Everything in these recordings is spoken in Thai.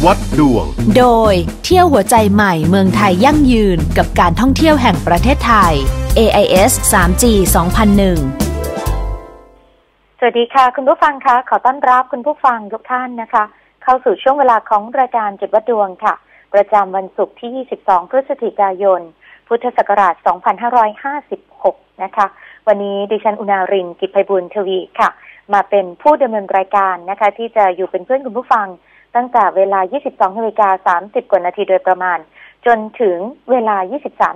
วัดดวงโดยเที่ยวหัวใจใหม่เมืองไทยยั่งยืนกับการท่องเที่ยวแห่งประเทศไทย AIS 3G 2001 สวัสดีค่ะคุณผู้ฟังคะขอต้อนรับคุณผู้ฟังทุกท่านนะคะเข้าสู่ช่วงเวลาของรายการจุดวัดดวงค่ะประจำวันศุกร์ที่22พฤศจิกายนพุทธศักราช2556นะคะวันนี้ดิฉันอุณารินทร์กิจไพบูลย์ทวีค่ะมาเป็นผู้ดำเนินรายการนะคะที่จะอยู่เป็นเพื่อนคุณผู้ฟังตั้งแต่เวลา 22:30 กว่านาทีโดยประมาณจนถึงเวลา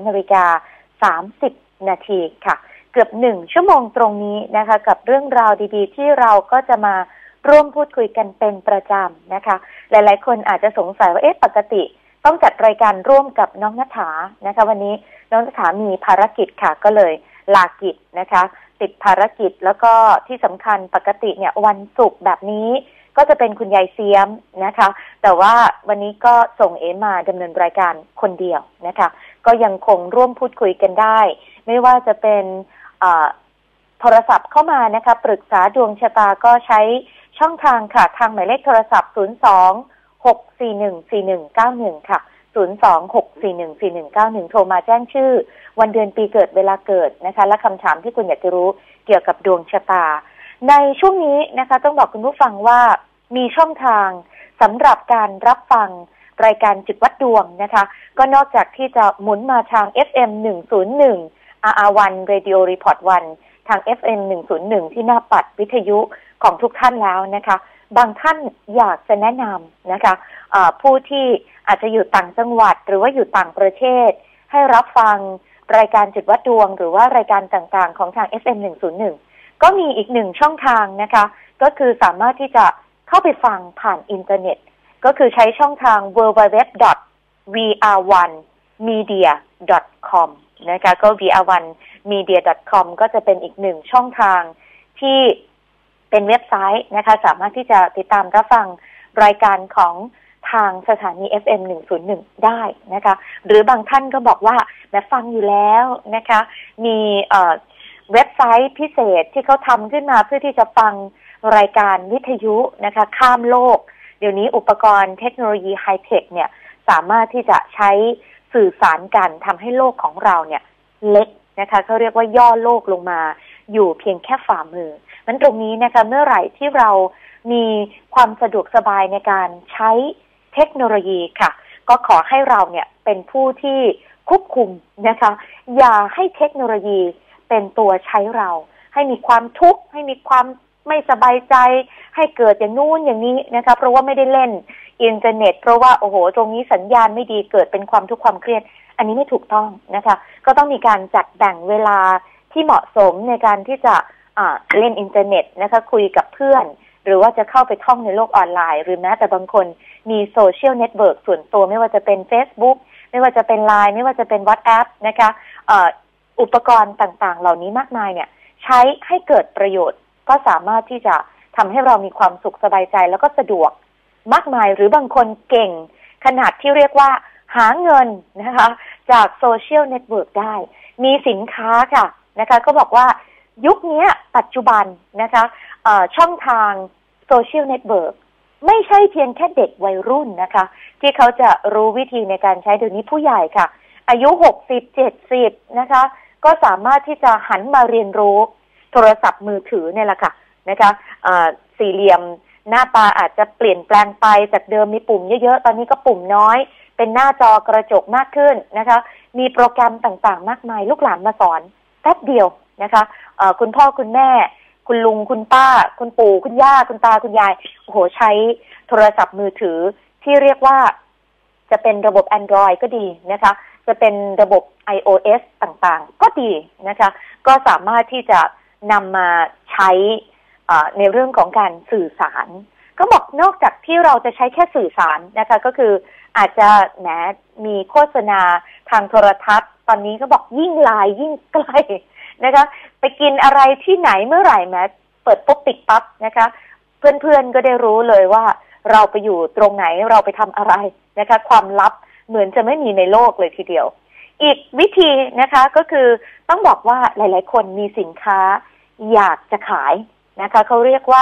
23:30 นาทีค่ะเกือบ1ชั่วโมงตรงนี้นะคะกับเรื่องราวดีๆที่เราก็จะมาร่วมพูดคุยกันเป็นประจำนะคะหลายๆคนอาจจะสงสัยว่าปกติต้องจัดรายการร่วมกับน้องณฐานะคะวันนี้น้องณฐามีภารกิจค่ะก็เลยลากิจนะคะติดภารกิจแล้วก็ที่สำคัญปกติเนี่ยวันศุกร์แบบนี้ก็จะเป็นคุณยายเสียมนะคะแต่ว่าวันนี้ก็ส่งมาดำเนินรายการคนเดียวนะคะก็ยังคงร่วมพูดคุยกันได้ไม่ว่าจะเป็นโทรศัพท์เข้ามานะคะปรึกษาดวงชะตาก็ใช้ช่องทางค่ะทางหมายเลขโทรศัพท์02-641-4191ค่ะ02-641-4191โทรมาแจ้งชื่อวันเดือนปีเกิดเวลาเกิดนะคะและคำถามที่คุณอยากจะรู้เกี่ยวกับดวงชะตาในช่วงนี้นะคะต้องบอกคุณผู้ฟังว่ามีช่องทางสำหรับการรับฟังรายการจุดวัดดวงนะคะก็นอกจากที่จะหมุนมาทาง FM 101 RR1 Radio Report 1 ทาง FM 101 ที่หน้าปัดวิทยุของทุกท่านแล้วนะคะบางท่านอยากจะแนะนำนะคะผู้ที่อาจจะอยู่ต่างจังหวัดหรือว่าอยู่ต่างประเทศให้รับฟังรายการจุดวัดดวงหรือว่ารายการต่างๆของทาง FM 101 ก็มีอีกหนึ่งช่องทางนะคะก็คือสามารถที่จะเข้าไปฟังผ่านอินเทอร์เน็ตก็คือใช้ช่องทาง www.vr1media.com นะคะก็ vr1media.com ก็จะเป็นอีกหนึ่งช่องทางที่เป็นเว็บไซต์นะคะสามารถที่จะติดตามรับฟังรายการของทางสถานี FM 101 ได้นะคะหรือบางท่านก็บอกว่าแม้ฟังอยู่แล้วนะคะมีเว็บไซต์พิเศษที่เขาทำขึ้นมาเพื่อที่จะฟังรายการวิทยุนะคะข้ามโลกเดี๋ยวนี้อุปกรณ์เทคโนโลยีไฮเทคเนี่ยสามารถที่จะใช้สื่อสารกันทำให้โลกของเราเนี่ยเล็กนะคะเขาเรียกว่าย่อโลกลงมาอยู่เพียงแค่ฝ่ามือมันตรงนี้นะคะเมื่อไหร่ที่เรามีความสะดวกสบายในการใช้เทคโนโลยีค่ะก็ขอให้เราเนี่ยเป็นผู้ที่ควบคุมนะคะอย่าให้เทคโนโลยีเป็นตัวใช้เราให้มีความทุกข์ให้มีความไม่สบายใจให้เกิดอย่างนู้นอย่างนี้นะคะเพราะว่าไม่ได้เล่นอินเทอร์เน็ตเพราะว่าโอ้โหตรงนี้สัญญาณไม่ดีเกิดเป็นความทุกข์ความเครียดอันนี้ไม่ถูกต้องนะคะก็ต้องมีการจัดแบ่งเวลาที่เหมาะสมในการที่จะเล่นอินเทอร์เน็ตนะคะคุยกับเพื่อนหรือว่าจะเข้าไปท่องในโลกออนไลน์หรือแม้แต่บางคนมีโซเชียลเน็ตเวิร์กส่วนตัวไม่ว่าจะเป็น Facebook ไม่ว่าจะเป็น LINE ไม่ว่าจะเป็น WhatsApp นะคะอุปกรณ์ต่างๆเหล่านี้มากมายเนี่ยใช้ให้เกิดประโยชน์ก็สามารถที่จะทำให้เรามีความสุขสบายใจแล้วก็สะดวกมากมายหรือบางคนเก่งขนาดที่เรียกว่าหาเงินนะคะจากโซเชียลเน็ตเวิร์กได้มีสินค้าค่ะนะคะก็บอกว่ายุคนี้ปัจจุบันนะคะช่องทางโซเชียลเน็ตเวิร์กไม่ใช่เพียงแค่เด็กวัยรุ่นนะคะที่เขาจะรู้วิธีในการใช้เดี๋ยวนี้ผู้ใหญ่ค่ะอายุ60-70นะคะก็สามารถที่จะหันมาเรียนรู้โทรศัพท์มือถือเนี่ยแหละค่ะนะคะสี่เหลี่ยมหน้าตาอาจจะเปลี่ยนแปลงไปจากเดิมมีปุ่มเยอะๆตอนนี้ก็ปุ่มน้อยเป็นหน้าจอกระจกมากขึ้นนะคะมีโปรแกรมต่างๆมากมายลูกหลานมาสอนแป๊บเดียวนะคะคุณพ่อคุณแม่คุณลุงคุณป้าคุณปู่คุณย่าคุณตาคุณยายโอ้โหใช้โทรศัพท์มือถือที่เรียกว่าจะเป็นระบบ Android ก็ดีนะคะจะเป็นระบบ iOS ต่างๆก็ดีนะคะก็สามารถที่จะนำมาใช้ในเรื่องของการสื่อสารก็บอกนอกจากที่เราจะใช้แค่สื่อสารนะคะก็คืออาจจะแหมมีโฆษณาทางโทรทัศน์ตอนนี้ก็บอกยิ่งไลน์ยิ่งใกล้นะคะไปกินอะไรที่ไหนเมื่อไหร่แม้เปิดปุ๊บปิดปั๊บนะคะเพื่อนๆก็ได้รู้เลยว่าเราไปอยู่ตรงไหนเราไปทำอะไรนะคะความลับเหมือนจะไม่มีในโลกเลยทีเดียวอีกวิธีนะคะก็คือต้องบอกว่าหลายๆคนมีสินค้าอยากจะขายนะคะเขาเรียกว่า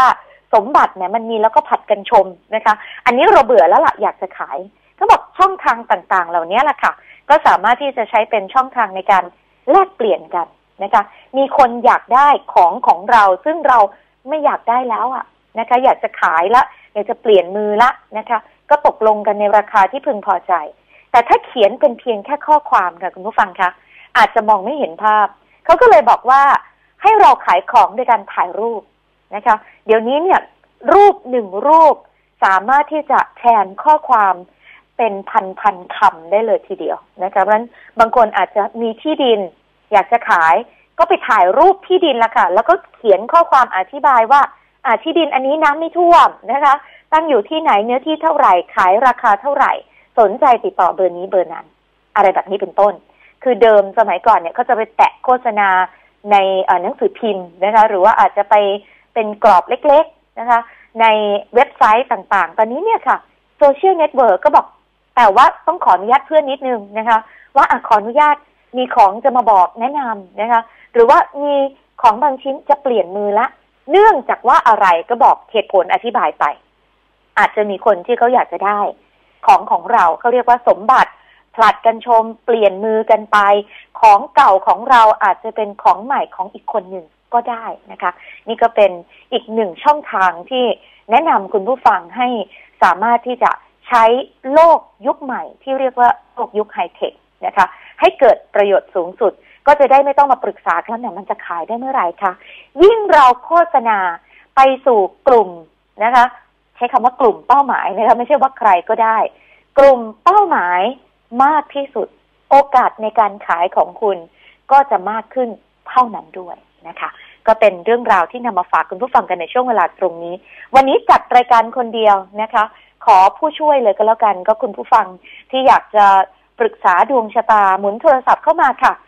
สมบัติเนี่ยมันมีแล้วก็ผัดกันชมนะคะอันนี้เราเบื่อแล้วล่ะอยากจะขายก็บอกช่องทางต่างๆเหล่านี้แหละค่ะก็สามารถที่จะใช้เป็นช่องทางในการแลกเปลี่ยนกันนะคะมีคนอยากได้ของเราซึ่งเราไม่อยากได้แล้วอ่ะนะคะอยากจะขายละอยากจะเปลี่ยนมือละนะคะก็ตกลงกันในราคาที่พึงพอใจแต่ถ้าเขียนเป็นเพียงแค่ข้อความค่ะคุณผู้ฟังคะอาจจะมองไม่เห็นภาพเขาก็เลยบอกว่าให้เราขายของโดยการถ่ายรูปนะคะเดี๋ยวนี้เนี่ยรูปหนึ่งรูปสามารถที่จะแทนข้อความเป็นพันคำได้เลยทีเดียวนะคะเพราะฉะนั้นบางคนอาจจะมีที่ดินอยากจะขายก็ไปถ่ายรูปที่ดินละค่ะแล้วก็เขียนข้อความอธิบายว่าที่ดินอันนี้น้ำไม่ท่วมนะคะตั้งอยู่ที่ไหนเนื้อที่เท่าไหร่ขายราคาเท่าไหร่สนใจติดต่อเบอร์นี้เบอร์นั้นอะไรแบบนี้เป็นต้นคือเดิมสมัยก่อนเนี่ยเขาจะไปแตะโฆษณาในหนังสือพิมพ์นะคะหรือว่าอาจจะไปเป็นกรอบเล็กๆนะคะในเว็บไซต์ต่างๆตอนนี้เนี่ยค่ะโซเชียลเน็ตเวิร์กก็บอกแต่ว่าต้องขออนุญาตเพื่อนนิดนึงนะคะว่าขออนุญาตมีของจะมาบอกแนะนำนะคะหรือว่ามีของบางชิ้นจะเปลี่ยนมือละเนื่องจากว่าอะไรก็บอกเหตุผลอธิบายไปอาจจะมีคนที่เขาอยากจะได้ของเราเขาเรียกว่าสมบัติผลัดกันชมเปลี่ยนมือกันไปของเก่าของเราอาจจะเป็นของใหม่ของอีกคนหนึ่งก็ได้นะคะนี่ก็เป็นอีกหนึ่งช่องทางที่แนะนำคุณผู้ฟังให้สามารถที่จะใช้โลกยุคใหม่ที่เรียกว่าโลกยุคไฮเทคนะคะให้เกิดประโยชน์สูงสุดก็จะได้ไม่ต้องมาปรึกษากันเนี่ยมันจะขายได้เมื่อไหร่คะยิ่งเราโฆษณาไปสู่กลุ่มนะคะใช้คำว่ากลุ่มเป้าหมายนะคะไม่ใช่ว่าใครก็ได้กลุ่มเป้าหมายมากที่สุดโอกาสในการขายของคุณก็จะมากขึ้นเท่านั้นด้วยนะคะก็เป็นเรื่องราวที่นำมาฝากคุณผู้ฟังกันในช่วงเวลาตรงนี้วันนี้จัดรายการคนเดียวนะคะขอผู้ช่วยเลยก็แล้วกันก็คุณผู้ฟังที่อยากจะปรึกษาดวงชะตาหมุนโทรศัพท์เข้ามาค่ะ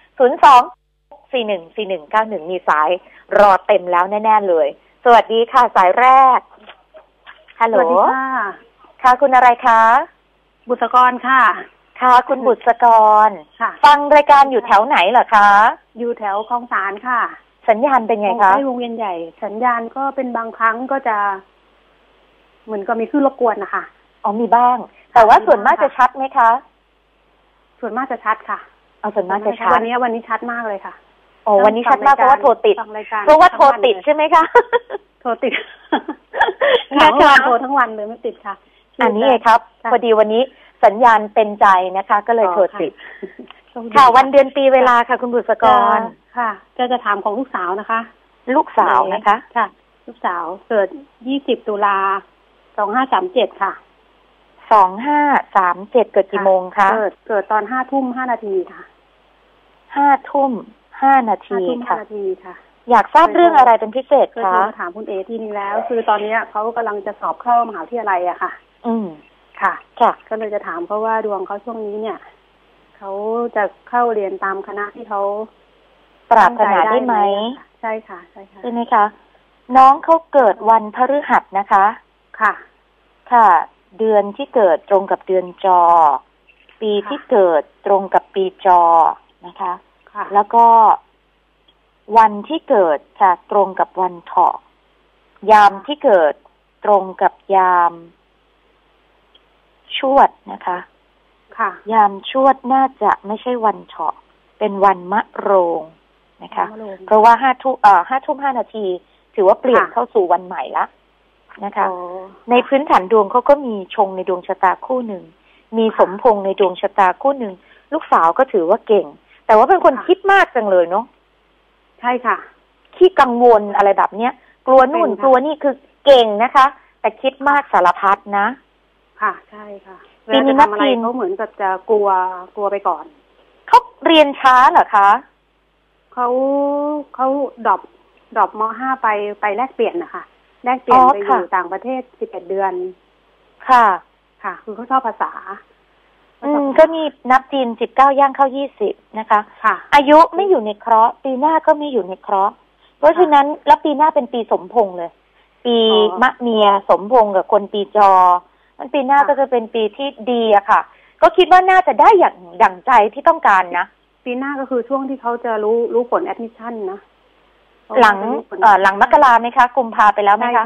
02-414191มีสายรอเต็มแล้วแน่ๆเลยสวัสดีค่ะสายแรกฮัลโหลสวัสดีค่ะค่ะคุณอะไรคะบุษกรค่ะค่ะคุณบุษกรค่ะฟังรายการอยู่แถวไหนเหรอคะอยู่แถวคลองสานค่ะสัญญาณเป็นไงคะวงเวียนใหญ่สัญญาณก็เป็นบางครั้งก็จะเหมือนก็มีคลื่นรบกวนนะคะอ๋อมีบ้างแต่ว่าส่วนมากจะชัดไหมคะส่วนมากจะชัดค่ะส่วนมากจะชัดวันนี้ชัดมากเลยค่ะโอ้วันนี้ชัดมากเพราะว่าโทรติดเพราะว่าโทรติดใช่ไหมคะโทรติดนะคะโทรทั้งวันเลยไม่ติดค่ะอันนี้ไงครับพอดีวันนี้สัญญาณเป็นใจนะคะก็เลยโทรติดค่ะวันเดือนปีเวลาค่ะคุณบุษกรค่ะจะถามของลูกสาวนะคะลูกสาวนะคะค่ะลูกสาวเกิด20 ตุลา2537ค่ะ 2537เกิดกี่โมงคะเกิดตอน5 ทุ่ม 5 นาทีค่ะ 5 ทุ่ม 5 นาทีค่ะอยากทราบเรื่องอะไรเป็นพิเศษคะก็ถามคุณเอทีนึงแล้วคือตอนนี้เขากำลังจะสอบเข้ามหาวิทยาลัยอะค่ะค่ะก็เลยจะถามเขาว่าดวงเขาช่วงนี้เนี่ยเขาจะเข้าเรียนตามคณะที่เขาปรารถนาได้ไหมใช่ค่ะใช่ค่ะใช่ไหมคะน้องเขาเกิดวันพฤหัสนะคะค่ะเดือนที่เกิดตรงกับเดือนจอปีที่เกิดตรงกับปีจอนะคะแล้วก็วันที่เกิดจะตรงกับวันเถาะยามที่เกิดตรงกับยามชวดนะคะยามชวดน่าจะไม่ใช่วันเถาะเป็นวันมะโรงนะคะเพราะว่า5 ทุ่ม 5 นาทีถือว่าเปลี่ยนเข้าสู่วันใหม่ละนะคะในพื้นฐานดวงเขาก็มีชงในดวงชะตาคู่หนึ่งมีสมพงษ์ในดวงชะตาคู่หนึ่งลูกสาวก็ถือว่าเก่งแต่ว่าเป็นคนคิดมากจังเลยเนาะใช่ค่ะขี้กังวลอะไรแบบเนี้ยกลัวนู่นกลัวนี่คือเก่งนะคะแต่คิดมากสารพัดนะค่ะใช่ค่ะปีนี้นักเรียนเขาเหมือนกับจะกลัวไปก่อนเขาเรียนช้าเหรอคะเขาดรอปม.5 ไปแลกเปลี่ยนนะคะแลกเปลี่ยนไปอยู่ต่างประเทศ11 เดือนค่ะคือเขาชอบภาษาก็มีนับจีน19ย่างเข้า20นะคะอายุไม่อยู่ในเคราะห์ปีหน้าก็ไม่อยู่ในเคราะห์เพราะฉะนั้นแล้วปีหน้าเป็นปีสมพงษ์เลยปีมะเมียสมพงษ์กับคนปีจอมันปีหน้าก็จะเป็นปีที่ดีอะค่ะก็คิดว่าน่าจะได้อย่างดั่งใจที่ต้องการนะปีหน้าก็คือช่วงที่เขาจะรู้ผลแอดมิชชั่นนะหลังมกราไหมคะกุมภาไปแล้วไหมคะห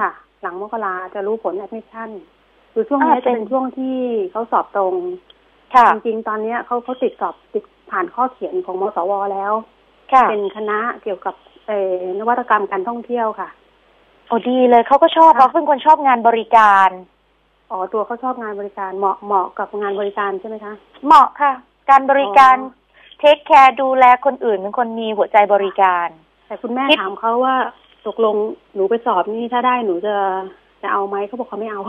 หลังมกราจะรู้ผลแอดมิชชั่นคือช่วงนี้จะเป็นช่วงที่เขาสอบตรงจริงๆตอนนี้เขาติดสอบติดผ่านข้อเขียนของมสวแล้วเป็นคณะเกี่ยวกับนวัตกรรมการท่องเที่ยวค่ะโอ้ดีเลยเขาก็ชอบเพราะเป็นคนชอบงานบริการอ๋อตัวเขาชอบงานบริการเหมาะกับงานบริการใช่ไหมคะเหมาะค่ะการบริการเทคแคร์ดูแลคนอื่นเป็นคนมีหัวใจบริการแต่คุณแม่ถามเขาว่าตกลงหนูไปสอบนี่ถ้าได้หนูจะเอาไหมเขาบอกเขาไม่เอา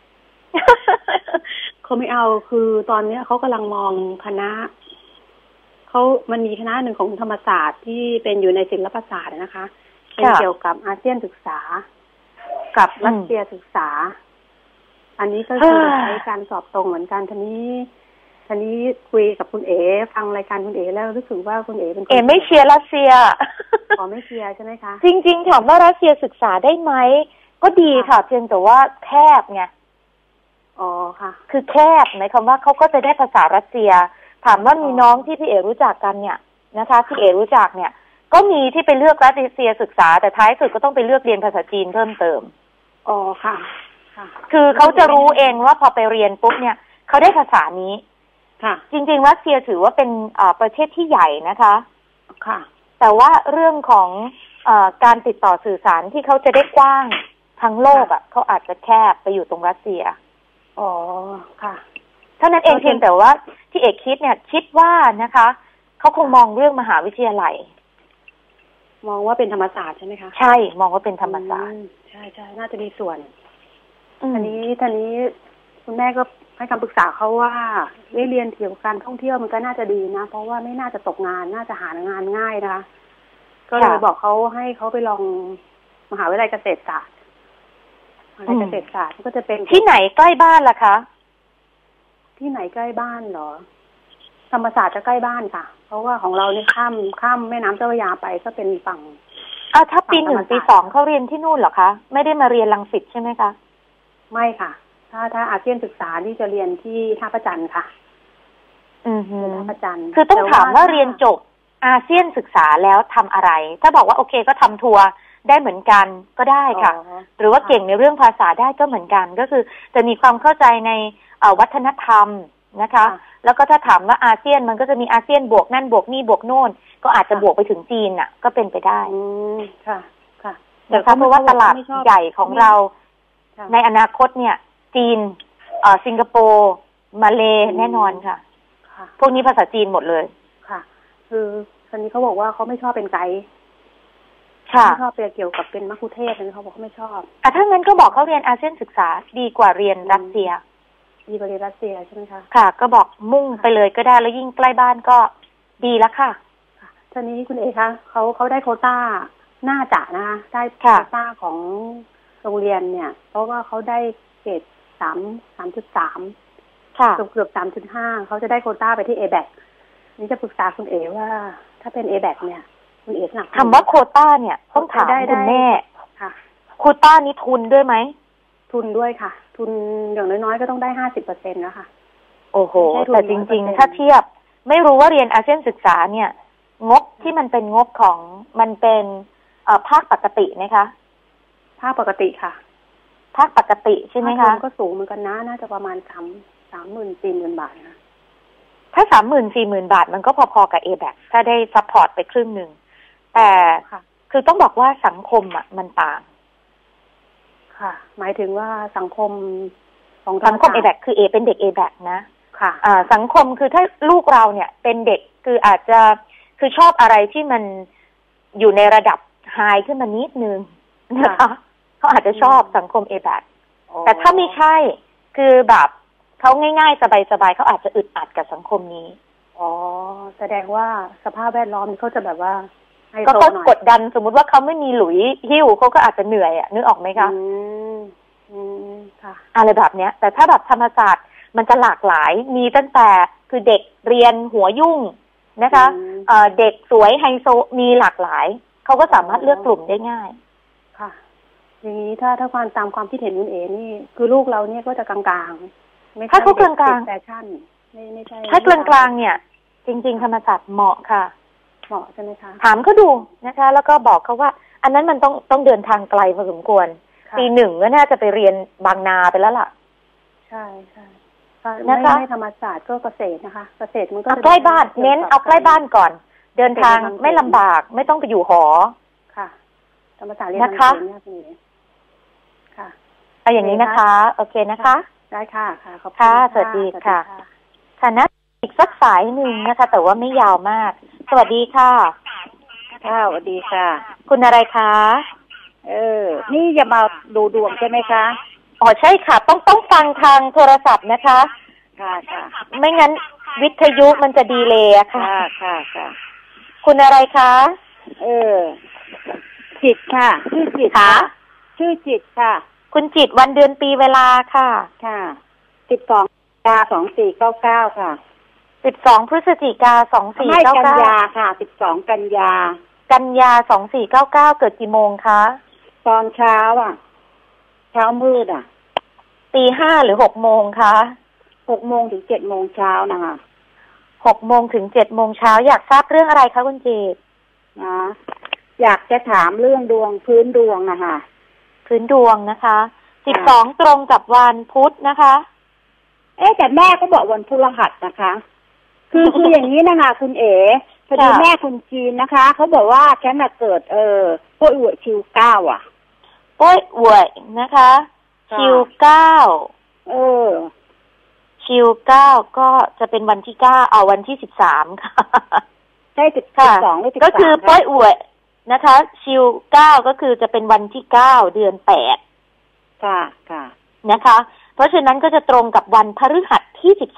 เขาไม่เอาคือตอนนี้เขากำลังมองคณะมันมีคณะหนึ่งของธรรมศาสตร์ที่เป็นอยู่ในศิลปศาสตร์นะคะเป็นเกี่ยวกับอาเซียนศึกษากับรัสเซียศึกษาอันนี้ก็คือใช้การสอบตรงเหมือนกันทีนี้คุยกับคุณเอ๋ฟังรายการคุณเอ๋แล้วรู้สึกว่าคุณเอ๋เป็นไม่เชียร์รัสเซียอ๋อไม่เชียร์ใช่ไหมคะจริงๆถามว่ารัสเซียศึกษาได้ไหมก็ดีค่ะเพียงแต่ว่าแคบไงอ๋อค่ะคือแคบหมายความว่าเขาก็จะได้ภาษารัสเซียถามว่ามีน้องที่พี่เอ๋รู้จักกันเนี่ยนะคะพี่เอ๋รู้จักเนี่ยก็มีที่ไปเลือกรัสเซียศึกษาแต่ท้ายสุดก็ต้องไปเลือกเรียนภาษาจีนเพิ่มเติมอ๋อค่ะคือเขาจะรู้เองว่าพอไปเรียนปุ๊บเนี่ยเขาได้ภาษานี้ค่ะจริงๆรัสเซียถือว่าเป็นประเทศที่ใหญ่นะคะค่ะแต่ว่าเรื่องของการติดต่อสื่อสารที่เขาจะได้กว้างทั้งโลกเขาอาจจะแคบไปอยู่ตรงรัสเซียอ๋อค่ะเท่านั้นเองเพียงแต่ว่าที่เอกคิดว่านะคะเขาคงมองเรื่องมหาวิทยาลัยมองว่าเป็นธรรมศาสตร์ใช่ไหมคะใช่มองว่าเป็นธรรมศาสตร์ใช่น่าจะมีส่วนทีนี้คุณแม่ก็ให้คำปรึกษาเขาว่าเรียนเกี่ยวกับการท่องเที่ยวมันก็น่าจะดีนะเพราะว่าไม่น่าจะตกงานน่าจะหางานง่ายนะคะก็เลยบอกเขาให้เขาไปลองมหาวิทยาลัยเกษตรศาสตร์มหาวิทยาลัยเกษตรศาสตร์ก็จะเป็นที่ไหนใกล้บ้านล่ะคะที่ไหนใกล้บ้านเหรอธรรมศาสตร์จะใกล้บ้านค่ะเพราะว่าของเราเนี่ยข้ามแม่น้ำเจ้าพระยาไปก็เป็นฝั่งถ้าปี 1 ปี 2เขาเรียนที่นู่นเหรอคะไม่ได้มาเรียนรังสิตใช่ไหมคะไม่ค่ะถ้าอาเซียนศึกษาที่จะเรียนที่ท่าพระจันทร์ค่ะท่าพระจันทร์คือต้องถามว่าเรียนจบอาเซียนศึกษาแล้วทำอะไรถ้าบอกว่าโอเคก็ทำทัวร์ได้เหมือนกันก็ได้ค่ะหรือว่าเก่งในเรื่องภาษาได้ก็เหมือนกันก็คือจะมีความเข้าใจในวัฒนธรรมนะคะแล้วก็ถ้าถามว่าอาเซียนมันก็จะมีอาเซียนบวกนั่นบวกนี่บวกโน่นก็อาจจะบวกไปถึงจีนน่ะก็เป็นไปได้ค่ะค่ะแต่เพราะว่าตลาดใหญ่ของเราในอนาคตเนี่ยจีนสิงคโปร์มาเลแน่นอนค่ะพวกนี้ภาษาจีนหมดเลยค่ะคือตอนนี้เขาบอกว่าเขาไม่ชอบเป็นไกด์ไม่ชอบเกี่ยวกับเป็นมัคคุเทศก์เขาบอกเขาไม่ชอบถ้างั้นก็บอกเขาเรียนอาเซียนศึกษาดีกว่าเรียนรัสเซียดีกว่าเรียนรัสเซียใช่ไหมคะค่ะก็บอกมุ่งไปเลยก็ได้แล้วยิ่งใกล้บ้านก็ดีแล้วค่ะตอนนี้คุณเอคะเขาได้โควต้าน่าจะนะคะได้โควต้าของโรงเรียนเนี่ยเพราะว่าเขาได้เกรด3.3ค่ะเกือบ 3.5 เขาจะได้โควต้าไปที่ A-BAC นี่จะปรึกษาคุณเอว่าถ้าเป็น A-BAC เนี่ยคุณเอสนับคำว่าโควต้าเนี่ยต้องถามคุณแม่ค่ะโควต้านี้ทุนด้วยไหมทุนด้วยค่ะทุนอย่างน้อยๆก็ต้องได้ 50% นะคะโอ้โหแต่จริงๆถ้าเทียบไม่รู้ว่าเรียนอาเซียนศึกษาเนี่ยงบที่มันเป็นงบของมันเป็นภาคปกติไหมคะภาคปกติค่ะภาคปกติใช่ไหมคะก็สูงเหมือนกันนะน่าจะประมาณ30,000-40,000 บาทนะถ้า30,000-40,000 บาทมันก็พอๆกับ A-BAC ถ้าได้ซัพพอร์ตไปครึ่งนึงแต่คือต้องบอกว่าสังคมมันต่างค่ะหมายถึงว่าสังคมของสังคม A-BAC คือ A เป็นเด็ก A-BAC นะค่ะสังคมคือถ้าลูกเราเนี่ยเป็นเด็กคืออาจจะคือชอบอะไรที่มันอยู่ในระดับไฮขึ้นมานิดนึงนะคะเขาอาจจะชอบสังคม A-BAC แต่ถ้าไม่ใช่คือแบบเขาง่ายๆสบายๆเขาอาจจะอึดอัดกับสังคมนี้แสดงว่าสภาพแวดล้อมเขาจะแบบว่าก็กดดันสมมุติว่าเขาไม่มีหลุยหิ้วเขาก็อาจจะเหนื่อยนึกออกไหมคะค่ะอะไรแบบเนี้ยแต่ถ้าแบบธรรมศาสตร์มันจะหลากหลายมีตั้งแต่คือเด็กเรียนหัวยุ่งนะคะเด็กสวยไฮโซมีหลากหลายเขาก็สามารถเลือกกลุ่มได้ง่ายค่ะอย่างนี้ถ้าความตามความคิดเห็นคุณเอ๋นี่คือลูกเราเนี่ยก็จะกลางๆถ้าเขากลางๆแฟชั่นไม่ใช่ถ้ากลางๆเนี่ยจริงๆธรรมศาสตร์เหมาะค่ะเหมาะใช่ไหมคะถามเขาดูนะคะแล้วก็บอกเขาว่าอันนั้นมันต้องเดินทางไกลพอสมควรปีหนึ่งก็น่าจะไปเรียนบางนาไปแล้วล่ะใช่ใช่ไม่ธรรมศาสตร์ก็เกษตรนะคะเกษตรมันก็ใกล้บ้านเน้นเอาใกล้บ้านก่อนเดินทางไม่ลำบากไม่ต้องไปอยู่หอค่ะธรรมศาสตร์เรียนนะคะค่ะเอาอย่างนี้นะคะโอเคนะคะได้ค่ะค่ะขอบคุณค่ะสวัสดีค่ะค่ะนะอีกสักสายหนึ่งนะคะแต่ว่าไม่ยาวมากสวัสดีค่ะค่ะสวัสดีค่ะคุณอะไรคะนี่จะมาดูดวงใช่ไหมคะอ๋อใช่ค่ะต้องฟังทางโทรศัพท์นะคะค่ะค่ะไม่งั้นวิทยุมันจะดีเลย์อะค่ะค่ะค่ะคุณอะไรคะจิตค่ะชื่อจิตค่ะชื่อจิตค่ะคุณจิตวันเดือนปีเวลาค่ะค่ะ12/2499ค่ะ 12 พฤศจิกายน 2499 ไม่กันยาค่ะ12กันยา 2499เกิดกี่โมงคะตอนเช้าเช้ามืดตี5หรือ6โมงคะ 6โมงถึง7โมงเช้านะคะ 6โมงถึง7โมงเช้าอยากทราบเรื่องอะไรคะคุณจิตอยากจะถามเรื่องดวงพื้นดวงนะคะพื้นดวงนะคะ12ตรงกับวันพุธนะคะแต่แม่ก็บอกวันพฤหัสนะคะคืออย่างนี้นะคะคุณเอ๋พอดีแม่คุณจีนนะคะเขาบอกว่าฉันเกิดป้วยอวยชิว9 ป้วยอวยนะคะชิว9ชิว9ก็จะเป็นวันที่9เอาวันที่13ค่ะใช่12หรือ13 ก็คือป้วยอวยนะคะชิว9ก็คือจะเป็นวันที่9เดือน8 ค่ะค่ะนะคะเพราะฉะนั้นก็จะตรงกับวันพฤหัสที่13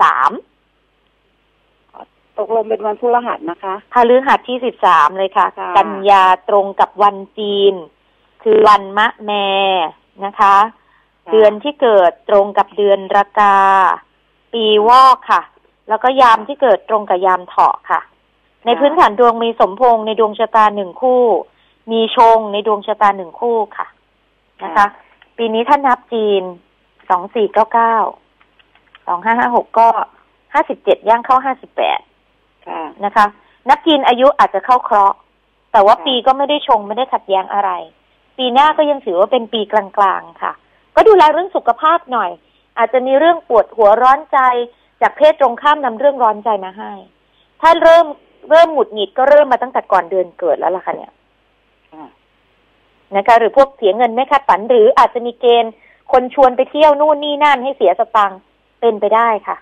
ตกลงเป็นวันพฤหัสนะคะพฤหัสที่13เลยค่ะกันยาตรงกับวันจีนคือวันมะแม่นะคะเดือนที่เกิดตรงกับเดือนรากาปีวอกค่ะแล้วก็ยามที่เกิดตรงกับยามเถาะค่ะในพื้นฐานดวงมีสมพงษ์ในดวงชะตา1คู่มีชงในดวงชะตา1คู่ค่ะนะคะปีนี้ถ้านับจีน2499 2556ก็57ย่างเข้า58นะคะนับจีนอายุอาจจะเข้าเคราะห์แต่ว่าปีก็ไม่ได้ชงไม่ได้ขัดแย้งอะไรปีหน้าก็ยังถือว่าเป็นปีกลางๆค่ะก็ดูแลเรื่องสุขภาพหน่อยอาจจะมีเรื่องปวดหัวร้อนใจจากเพศตรงข้ามนำเรื่องร้อนใจมาให้ถ้าเริ่มหงุดหงิดก็เริ่มมาตั้งแต่ก่อนเดือนเกิดแล้วล่ะค่ะเนี่ยนะคะหรือพวกเสียเงินไม่คาดฝันหรืออาจจะมีเกณฑ์คนชวนไปเที่ยวนู่นนี่นั่นให้เสียสตังค์เป็นไปได้ค่ะ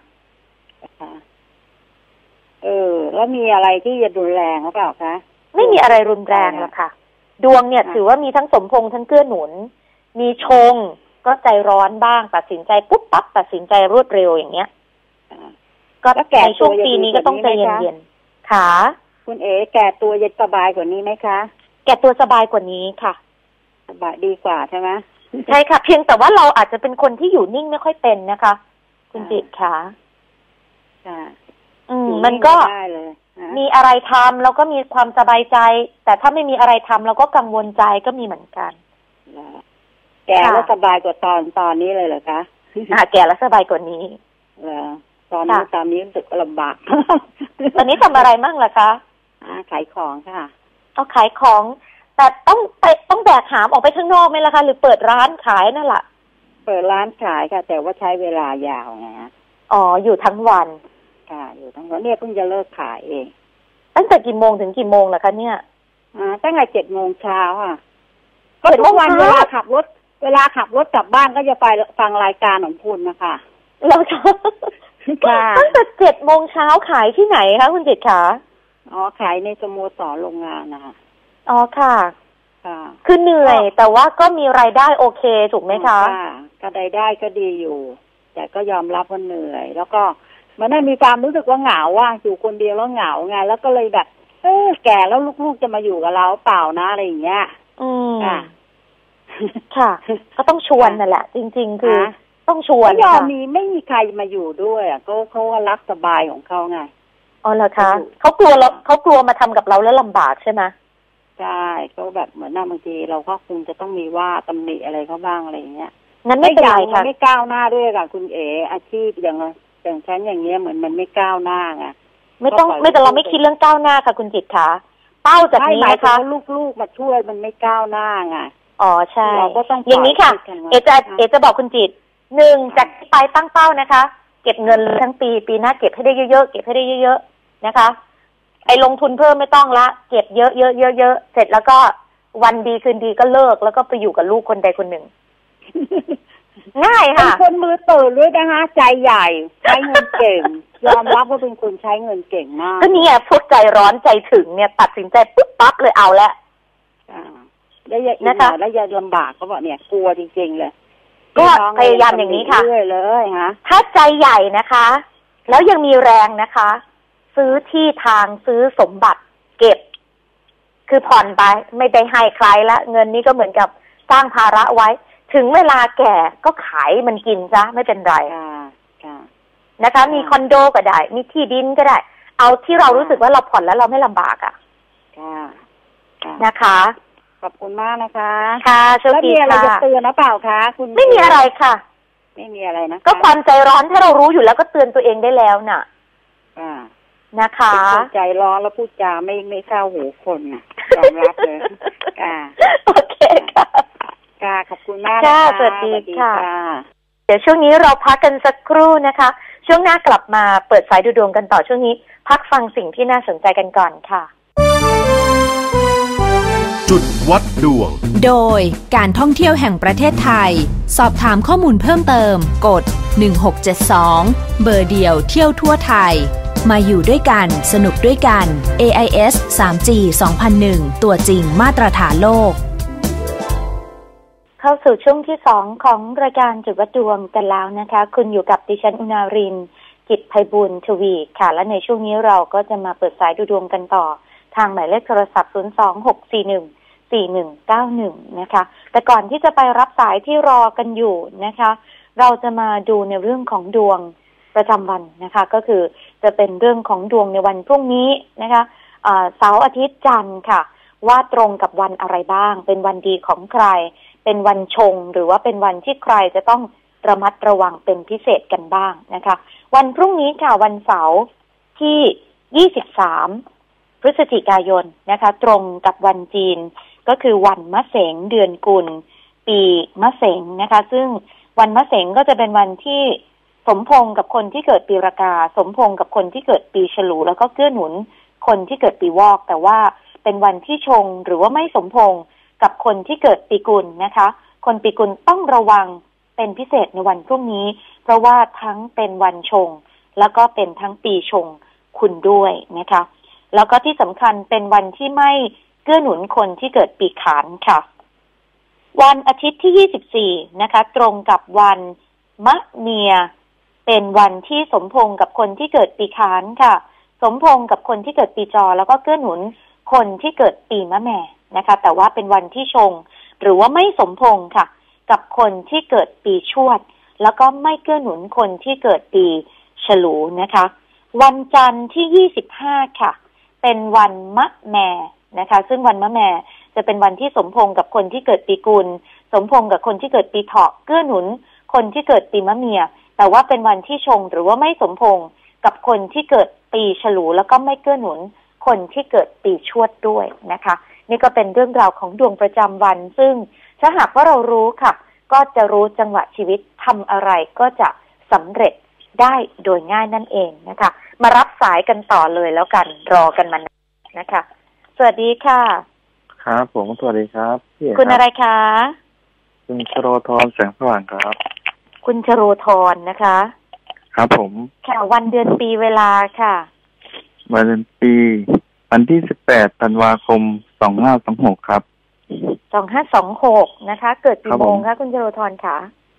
แล้วมีอะไรที่จะรุนแรงหรือเปล่าคะไม่มีอะไรรุนแรงหรอกค่ะดวงเนี่ยถือว่ามีทั้งสมพงษ์ทั้งเกื้อหนุนมีชงก็ใจร้อนบ้างตัดสินใจปุ๊บปั๊บตัดสินใจรวดเร็วอย่างเงี้ยก็ในช่วงปีนี้ก็ต้องใจเย็นๆค่ะคุณเอ๋แก่ตัวจะสบายกว่านี้ไหมคะแก่ตัวสบายกว่านี้ค่ะสบายดีกว่าใช่ไหมใช่ค่ะเพียงแต่ว่าเราอาจจะเป็นคนที่อยู่นิ่งไม่ค่อยเป็นนะคะคุณจิตค่ะมันก็มีอะไรทำเราก็มีความสบายใจแต่ถ้าไม่มีอะไรทำเราก็กังวลใจก็มีเหมือนกันแก่แล้วสบายกว่าตอนนี้เลยเหรอคะแก่แล้วสบายกว่านี้ตอนนี้รู้สึกลำบากตอนนี้ทำอะไรมั่งล่ะคะขายของค่ะเอาขายของแต่ต้องแบกหามออกไปข้างนอกไหมล่ะคะหรือเปิดร้านขายนั่นแหละเปิดร้านขายค่ะแต่ว่าใช้เวลายาวไงฮะอยู่ทั้งวันค่ะอยู่ทั้งวันเนี่ยเพิ่งจะเลิกขายเองตั้งแต่กี่โมงถึงกี่โมงล่ะคะเนี่ยตั้งแต่7 โมงเช้าก็ทุกวันเวลาขับรถกลับบ้านก็จะไปฟังรายการของคุณนะคะแล้วตั้งแต่7 โมงเช้าขายที่ไหนคะคุณจิตคะขายในสโมสรโรงงานนะคะค่ะคือเหนื่อยแต่ว่าก็มีรายได้โอเคถูกไหมคะก็รายได้ก็ดีอยู่แต่ก็ยอมรับว่าเหนื่อยแล้วก็มันได้มีความรู้สึกว่าเหงาอยู่คนเดียวแล้วเหงาไงแล้วก็เลยแบบแก่แล้วลูกๆจะมาอยู่กับเราเปล่านะอะไรอย่างเงี้ยค่ะก็ต้องชวนนั่นแหละจริงๆคือต้องชวนไม่ยอมไม่มีใครมาอยู่ด้วยก็เขารักสบายของเขาไงเหรอคะเขากลัวมาทำกับเราแล้วลำบากใช่ไหมใช่เขาแบบเหมือนบางทีเราก็คงจะต้องมีว่าตำหนิอะไรเขาบ้างอะไรอย่างเงี้ยงั้นไม่เป็นไรค่ะไม่ก้าวหน้าด้วยค่ะคุณเอ๋อาชีพอย่างฉันอย่างเงี้ยเหมือนมันไม่ก้าวหน้าไงไม่แต่เราไม่คิดเรื่องก้าวหน้าค่ะคุณจิตค่ะเป้าจากนี้นะคะลูกๆมาช่วยมันไม่ก้าวหน้าไงอ๋อใช่เราก็ต้องอย่างนี้ค่ะเอจะบอกคุณจิต1จากไปตั้งเป้านะคะเก็บเงินทั้งปีหน้าเก็บให้ได้เยอะๆเก็บให้ได้เยอะๆนะคะไอ้ลงทุนเพิ่มไม่ต้องละเก็บเยอะๆเสร็จแล้วก็วันดีคืนดีก็เลิกแล้วก็ไปอยู่กับลูกคนใดคนหนึ่ง ง่ายค่ะเป็นคนมือตื่นด้วยนะคะใจใหญ่ใช้เงินเก่งยอมรับว่าเป็นคนใช้เงินเก่งมากก็เนี่ยพวกใจร้อนใจถึงเนี่ยตัดสินใจปุ๊บปั๊บเลยเอาแล้วแล้วอย่านะคะแล้วอย่าลำบากก็บอกเนี่ยกลัวจริงๆเลยก็พยายามอย่างนี้ค่ะเลยฮะถ้าใจใหญ่นะคะแล้วยังมีแรงนะคะซื้อที่ทางซื้อสมบัติเก็บคือผ่อนไปไม่ได้ให้ใครละเงินนี้ก็เหมือนกับสร้างภาระไว้ถึงเวลาแก่ก็ขายมันกินซะไม่เป็นไรนะคะมีคอนโดก็ได้มีที่ดินก็ได้เอาที่เรารู้สึกว่าเราผ่อนแล้วเราไม่ลำบากอ่ะนะคะขอบคุณมากนะคะค่ะโชคดีค่ะแล้วมีอะไรจะเตือนหรือเปล่าคะคุณไม่มีอะไรค่ะไม่มีอะไรนะก็ความใจร้อนถ้าเรารู้อยู่แล้วก็เตือนตัวเองได้แล้วน่ะนะคะใจร้อนแล้วพูดจาไม่เข้าหูคนน่ะยอมรับเลยโอเคค่ะค่ะขอบคุณมากค่ะสวัสดีค่ะเดี๋ยวช่วงนี้เราพักกันสักครู่นะคะช่วงหน้ากลับมาเปิดสายดูดวงกันต่อช่วงนี้พักฟังสิ่งที่น่าสนใจกันก่อนค่ะจุดวัดดวงโดยการท่องเที่ยวแห่งประเทศไทยสอบถามข้อมูลเพิ่มเติมกด1672เบอร์เดียวเที่ยวทั่วไทยมาอยู่ด้วยกันสนุกด้วยกัน AIS 3G 2001ตัวจริงมาตรฐานโลกเข้าสู่ช่วงที่2ของรายการจุดวัดดวงกันแล้วนะคะคุณอยู่กับดิฉันอุณารินกิจไพบูลย์ทวีค่ะและในช่วงนี้เราก็จะมาเปิดสายดูดวงกันต่อทางหมายเลขโทรศัพท์026414191นะคะแต่ก่อนที่จะไปรับสายที่รอกันอยู่นะคะเราจะมาดูในเรื่องของดวงประจำวันนะคะก็คือจะเป็นเรื่องของดวงในวันพรุ่งนี้นะคะเสาร์อาทิตย์จันทร์ค่ะว่าตรงกับวันอะไรบ้างเป็นวันดีของใครเป็นวันชงหรือว่าเป็นวันที่ใครจะต้องระมัดระวังเป็นพิเศษกันบ้างนะคะวันพรุ่งนี้ค่ะวันเสาร์ที่23พฤศจิกายนนะคะตรงกับวันจีนก็คือวันมะเสงเดือนกุลปีมะเสงนะคะซึ่งวันมะเสงก็จะเป็นวันที่สมพงษ์กับคนที่เกิดปีรากาสมพงษ์กับคนที่เกิดปีฉลูแล้วก็เกื้อหนุนคนที่เกิดปีวอกแต่ว่าเป็นวันที่ชงหรือว่าไม่สมพงษ์กับคนที่เกิดปีกุลนะคะคนปีกุลต้องระวังเป็นพิเศษในวันพรุ่งนี้เพราะว่าทั้งเป็นวันชงแล้วก็เป็นทั้งปีชงคุณด้วยนะคะแล้วก็ที่สำคัญเป็นวันที่ไม่เกื้อหนุนคนที่เกิดปีขานค่ะวันอาทิตย์ที่24นะคะตรงกับวันมะเมียเป็นวันที่สมพงษ์กับคนที่เกิดปีขานค่ะสมพงษ์กับคนที่เกิดปีจอแล้วก็เกื้อหนุนคนที่เกิดปีมะแม่นะคะแต่ว่าเป็นวันที่ชงหรือว่าไม่สมพงษ์ค่ะกับคนที่เกิดปีชวดแล้วก็ไม่เกื้อหนุนคนที่เกิดปีฉลูนะคะวันจันทร์ที่25ค่ะเป็นวันมะแม่นะคะซึ่งวันมะแม่จะเป็นวันที่สมพงษ์กับคนที่เกิดปีกุลสมพงษ์กับคนที่เกิดปีเถาะเกื้อหนุนคนที่เกิดปีมะเมียแต่ว่าเป็นวันที่ชงหรือว่าไม่สมพงษ์กับคนที่เกิดปีฉลูแล้วก็ไม่เกื้อหนุนคนที่เกิดปีชวดด้วยนะคะนี่ก็เป็นเรื่องราวของดวงประจำวันซึ่งถ้าหากว่าเรารู้ค่ะก็จะรู้จังหวะชีวิตทำอะไรก็จะสำเร็จได้โดยง่ายนั่นเองนะคะมารับสายกันต่อเลยแล้วกันรอกันมานะคะสวัสดีค่ะครับผมสวัสดีครับพี่คุณอะไรคะคุณชโรธรแสงสว่างครับคุณชโรธรนะคะครับผมค่ะวันเดือนปีเวลาค่ะวันเดือนปีวันที่18ธันวาคม2526ครับ 2526นะคะเกิดกี่โมงคะคุณชโรธรคะ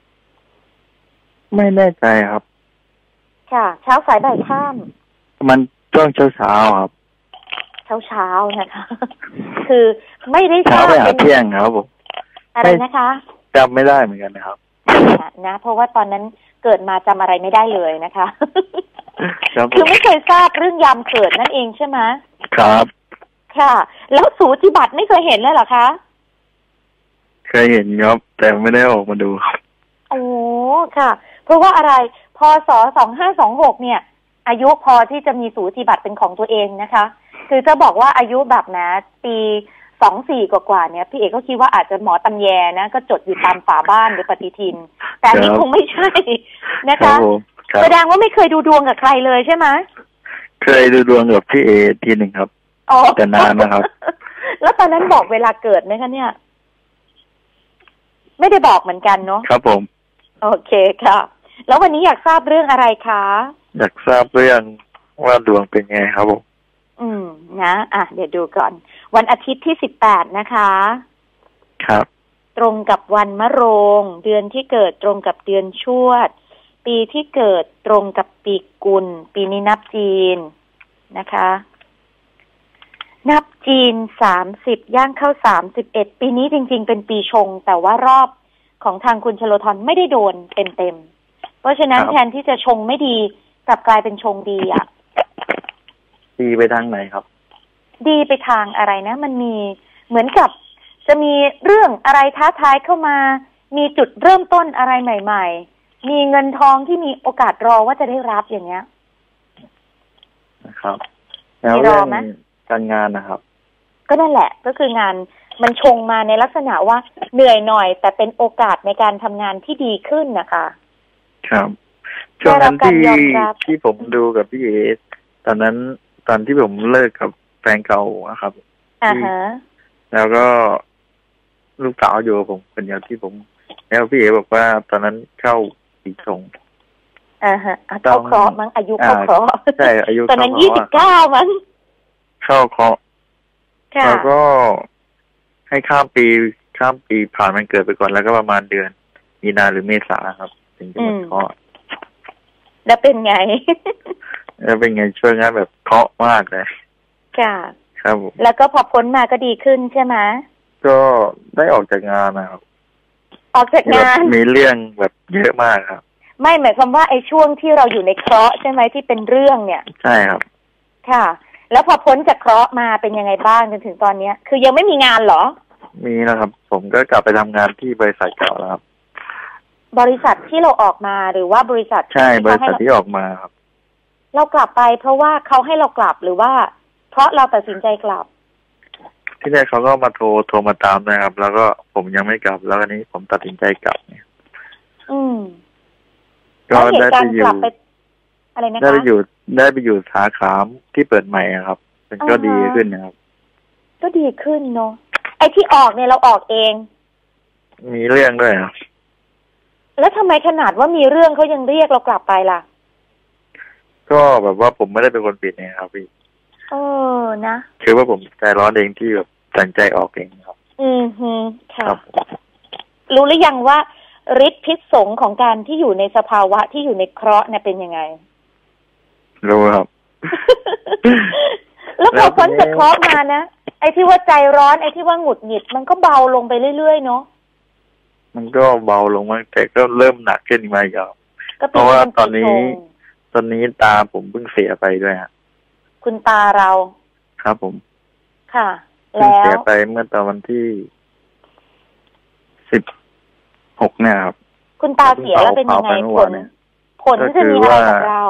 ไม่แน่ใจครับค่ะเช้าสายบ่ายค่ำมันช่วงเช้าครับเช้านะคะคือไม่ได้ทราบเป็นเที่ยงครับผมอะไรนะคะจำไม่ได้เหมือนกันนะครับนะเพราะว่าตอนนั้นเกิดมาจำอะไรไม่ได้เลยนะคะคือไม่เคยทราบเรื่องยามเกิดนั่นเองใช่ไหมครับค่ะแล้วสูติบัตรไม่เคยเห็นเลยเหรอคะเคยเห็นครับแต่ไม่ได้ออกมาดูโอ้ค่ะเพราะว่าอะไรพศ2526เนี่ยอายุพอที่จะมีสูติบัตรเป็นของตัวเองนะคะคือจะบอกว่าอายุแบบนะปี 24 กว่าๆเนี่ยพี่เอกก็คิดว่าอาจจะหมอตำแยนะก็จดอยู่ตามฝาบ้านหรือปฏิทินแต่อันนี้คงไม่ใช่นะคะแสดงว่าไม่เคยดูดวงกับใครเลยใช่ไหมเคยดูดวงกับพี่เอทีหนึ่งครับแต่นานนะครับแล้วตอนนั้นบอกเวลาเกิดไหมคะเนี่ยไม่ได้บอกเหมือนกันเนาะครับผมโอเคค่ะแล้ววันนี้อยากทราบเรื่องอะไรคะอยากทราบเรื่องว่าดวงเป็นไงครับผมนะเดี๋ยวดูก่อนวันอาทิตย์ที่18นะคะครับตรงกับวันมะโรงเดือนที่เกิดตรงกับเดือนชวดปีที่เกิดตรงกับปีกุลปีนี้นับจีนนะคะนับจีน30ย่างเข้า31ปีนี้จริงๆเป็นปีชงแต่ว่ารอบของทางคุณชโลธรไม่ได้โดนเต็มเพราะฉะนั้นแทนที่จะชงไม่ดีกลับกลายเป็นชงดีอ่ะดีไปทางไหนครับดีไปทางอะไรนะมันมีเหมือนกับจะมีเรื่องอะไรท้าทายเข้ามามีจุดเริ่มต้นอะไรใหม่ๆมีเงินทองที่มีโอกาสรอว่าจะได้รับอย่างเงี้ยนะครับแล้วเรื่องการงานนะครับก็นั่นแหละก็คืองานมันชงมาในลักษณะว่าเหนื่อยหน่อยแต่เป็นโอกาสในการทำงานที่ดีขึ้นนะคะครับช่วงนั้นที่ผมดูกับพี่เอตอนที่ผมเลิกกับแฟนเก่าครับแล้วก็ลูกสาวอยู่กับผมคนเดียวที่ผมแล้วพี่เอบอกว่าตอนนั้นเข้าปีชงเข้าเคราะห์มั้งอายุเข้าเคราะห์ใช่อายุตอนนั้น29มั้งเข้าเคราะห์แล้วก็ให้ข้ามปีผ่านมันเกิดไปก่อนแล้วก็ประมาณเดือนมีนาหรือเมษาครับถึงจะหมดเคราะห์แล้วเป็นไงแล้วเป็นไงช่วยงานแบบเคราะห์มากเลยค่ะครับแล้วก็พอพ้นมาก็ดีขึ้นใช่ไหมก็ได้ออกจากงานนะครับออกจากงานมีเรื่องแบบเยอะมากครับไม่หมายความว่าไอ้ช่วงที่เราอยู่ในเคราะห์ใช่ไหมที่เป็นเรื่องเนี่ยใช่ครับค่ะแล้วพอพ้นจากเคราะห์มาเป็นยังไงบ้างจนถึงตอนนี้คือยังไม่มีงานเหรอมีนะครับผมก็กลับไปทำงานที่บริษัทเก่าแล้วครับบริษัทที่เราออกมาหรือว่าบริษัทใช่บริษัทที่ออกมาครับเรากลับไปเพราะว่าเขาให้เรากลับหรือว่าเพราะเราตัดสินใจกลับที่แรกเขาก็มาโทรมาตามนะครับแล้วก็ผมยังไม่กลับแล้วอันนี้ผมตัดสินใจกลับเนี่ยก็ได้ไปอยู่อะไรนะคะได้ไปอยู่สาขาที่เปิดใหม่ครับมันก็ดีขึ้นนะครับก็ดีขึ้นเนาะไอ้ที่ออกเนี่ยเราออกเองมีเรื่องด้วยครับแล้วทำไมขนาดว่ามีเรื่องเขายังเรียกเรากลับไปล่ะก็แบบว่าผมไม่ได้เป็นคนปิดเองครับพี่นะคือว่าผมใจร้อนเองที่แบบตัดใจออกเองครับค่ะรู้หรือยังว่าฤทธิ์พิษสงของการที่อยู่ในสภาวะที่อยู่ในเคราะห์เนี่ยเป็นยังไงรู้ครับแล้วพอพ้นจากเคราะห์มานะไอ้ที่ว่าใจร้อนไอ้ที่ว่าหงุดหงิดมันก็เบาลงไปเรื่อยๆเนาะมันก็เบาลงมาแต่ก็เริ่มหนักขึ้นมาอีกครับเพราะว่าตอนนี้ตาผมเพิ่งเสียไปด้วยฮะคุณตาเราครับผมค่ะแล้วเสียไปเมื่อตอนวันที่16เนี่ยครับคุณตาเสียแล้วเป็นยังไงผลจะมีอะไรกับเรา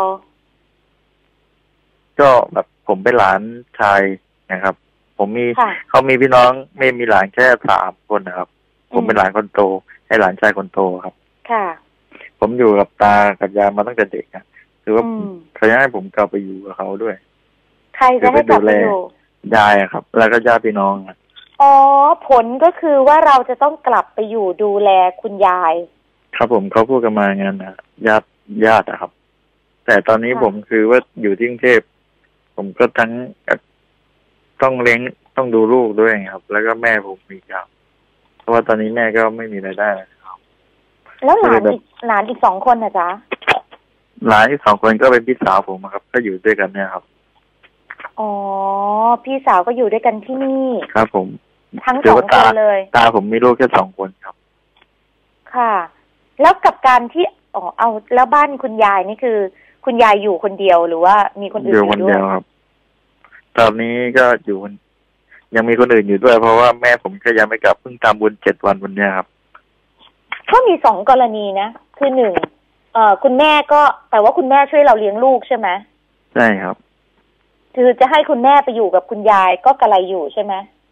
ก็แบบผมเป็นหลานชายนะครับผมเขามีพี่น้องไม่มีหลานแค่3 คนนะครับผมเป็นหลานคนโตให้หลานชายคนโตครับค่ะผมอยู่กับตากับยายมาตั้งแต่เด็กนะคือว่าเขาอยากให้ผมกลับไปอยู่กับเขาด้วยใครจะให้กลับไปอยู่ยายครับแล้วก็ญาติพี่น้องอ๋อผลก็คือว่าเราจะต้องกลับไปอยู่ดูแลคุณยายครับผมเขาพูดกันมางั้นนะญาติครับแต่ตอนนี้ผมคือว่าอยู่ที่กรุงเทพผมก็ทั้งต้องเลี้ยงต้องดูลูกด้วยครับแล้วก็แม่ผมมีครับเพราะว่าตอนนี้แม่ก็ไม่มีรายได้ครับแล้วหลานอีก2 คนนะจ๊ะหลานอีก2 คนก็เป็นพี่สาวผมครับก็อยู่ด้วยกันเนี่ยครับอ๋อพี่สาวก็อยู่ด้วยกันที่นี่ครับผมทั้ง2 คนเลยตาผมมีลูกแค่2 คนครับค่ะแล้วกับการที่เอาแล้วบ้านคุณยายนี่คือคุณยายอยู่คนเดียวหรือว่ามีคนอื่นอยู่ด้วยครับตอนนี้ก็อยู่ยังมีคนอื่นอยู่ด้วยเพราะว่าแม่ผมก็ยังไม่กลับเพิ่งทำบุญ7 วันวันนี้ครับก็มี2 กรณีนะคือ1คุณแม่ก็แต่ว่าคุณแม่ช่วยเราเลี้ยงลูกใช่ไหมใช่ครับคือจะให้คุณแม่ไปอยู่กับคุณยายก็กระไรอยู่ใช่ไหม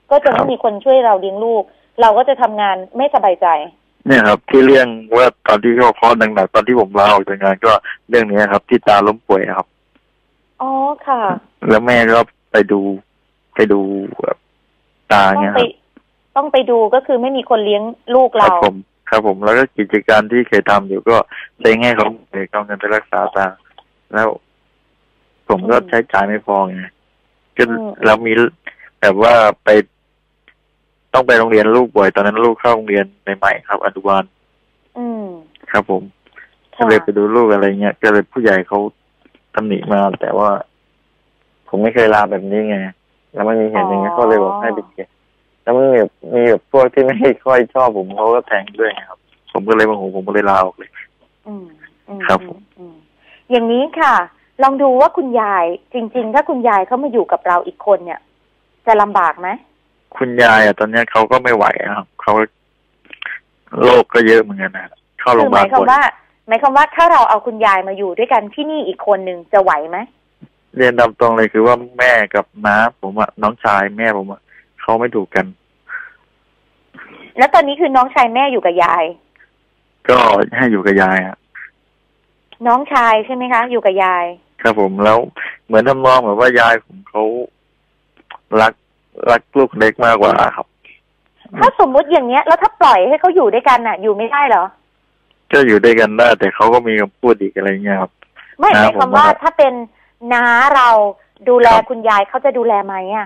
ก็จะไม่มีคนช่วยเราเลี้ยงลูกเราก็จะทำงานไม่สบายใจเนี่ยครับที่เรื่องว่าตอนที่เขาคลอดหนักๆตอนที่ผมลาออกจากงานก็เรื่องนี้ครับที่ตาล้มป่วยครับอ๋อค่ะแล้วแม่ก็ไปดูแบบตาเนี่ยครับต้องไปดูก็คือไม่มีคนเลี้ยงลูกเราครับผมแล้วก็กิจการที่เคยทำอยู่ก็เซ้งให้เขาเอาเงินไปรักษาตาแล้วผมก็ใช้จ่ายไม่พอไงก็เรามีแบบว่าไปต้องไปโรงเรียนลูกบ่อยตอนนั้นลูกเข้าโรงเรียนใหม่ๆครับอนุบาลครับผมก็เลยไปดูลูกอะไรเงี้ยก็เลยผู้ใหญ่เขาตำหนิมาแต่ว่าผมไม่เคยลาแบบนี้ไงแล้วมันมีเหตุอย่างเงี้ยเขาเลยบอกให้ไปเก็บแล้วมันมีแบบพวกที่ไม่ค่อยชอบผมเขาก็แทงด้วยครับผมก็เลยโมโหผมก็เลยลาออกเลยครับอย่างนี้ค่ะลองดูว่าคุณยายจริงๆถ้าคุณยายเขามาอยู่กับเราอีกคนเนี่ยจะลำบากไหมคุณยายตอนนี้เขาก็ไม่ไหวครับเขาโรคก็เยอะเหมือนกันนะเข้าโรงพยาบาลหมายความว่าถ้าเราเอาคุณยายมาอยู่ด้วยกันที่นี่อีกคนนึงจะไหวไหมเรียนตามตรงเลยคือว่าแม่กับน้าผมน้องชายแม่ผมเขาไม่ถูกกันแล้วตอนนี้คือน้องชายแม่อยู่กับยายก็ให้อยู่กับยายครับน้องชายใช่ไหมคะอยู่กับยายครับผมแล้วเหมือนทำนองแบบว่ายายผมเขารักลูกเล็กมากกว่าครับถ้าสมมุติอย่างเนี้ยแล้วถ้าปล่อยให้เขาอยู่ด้วยกันน่ะอยู่ไม่ได้เหรอก็อยู่ด้วยกันได้แต่เขาก็มีคำพูดอีกอะไรเงี้ยครับไม่หมายความว่าถ้าเป็นน้าเราดูแลคุณยายเขาจะดูแลไหมอ่ะ